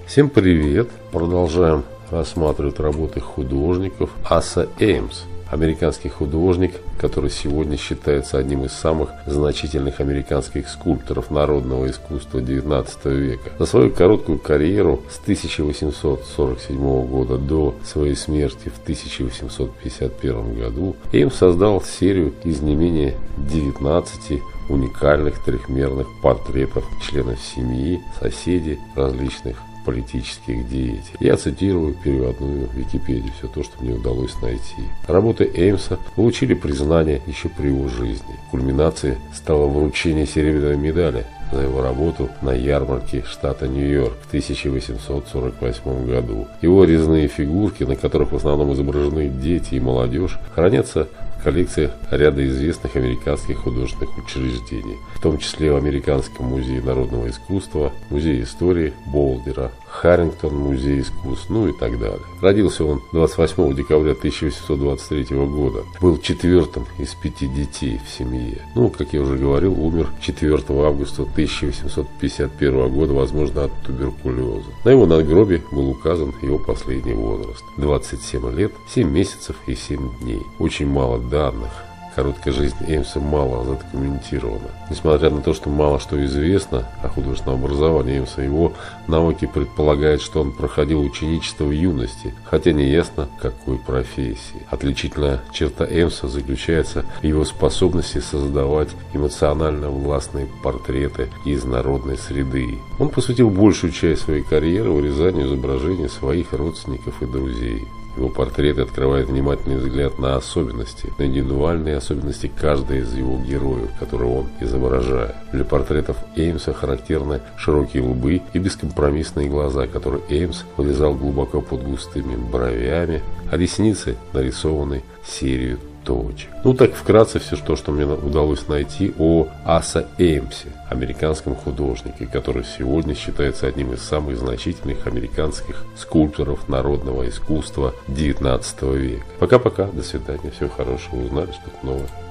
Всем привет! Продолжаем рассматривать работы художников. Аса Эймс, американский художник, который сегодня считается одним из самых значительных американских скульпторов народного искусства XIX века. За свою короткую карьеру с 1847 года до своей смерти в 1851 году Эймс создал серию из не менее 19 уникальных трехмерных портретов членов семьи, соседей, различных политических деятелей. Я цитирую переводную Википедию, все то, что мне удалось найти. Работы Эймса получили признание еще при его жизни. Кульминацией стало вручение серебряной медали за его работу на ярмарке штата Нью-Йорк в 1848 году. Его резные фигурки, на которых в основном изображены дети и молодежь, хранятся в коллекции ряда известных американских художественных учреждений, в том числе в Американском музее народного искусства, Музее истории Болдера, Харрингтон музей искусств, ну и так далее. Родился он 28 декабря 1823 года. Был четвертым из 5 детей в семье. Ну, как я уже говорил, умер 4 августа 1851 года, возможно, от туберкулеза. На его надгробии был указан его последний возраст. 27 лет, 7 месяцев и 7 дней. Очень мало данных. Короткая жизнь Эймса мало задокументирована. Несмотря на то, что мало что известно о художественном образовании Эймса, его науки предполагают, что он проходил ученичество в юности, хотя не ясно, какой профессии. Отличительная черта Эймса заключается в его способности создавать эмоционально властные портреты из народной среды. Он посвятил большую часть своей карьеры вырезанию изображений своих родственников и друзей. Его портреты открывают внимательный взгляд на особенности, на индивидуальные особенности каждой из его героев, которые он изображает. Для портретов Эймса характерны широкие лбы и бескомпромиссные глаза, которые Эймс вырезал глубоко под густыми бровями, а ресницы нарисованы серию точек. Ну так вкратце все то, что мне удалось найти о Аса Эймсе, американском художнике, который сегодня считается одним из самых значительных американских скульпторов народного искусства XIX века. Пока-пока, до свидания, всего хорошего, узнали что-то новое.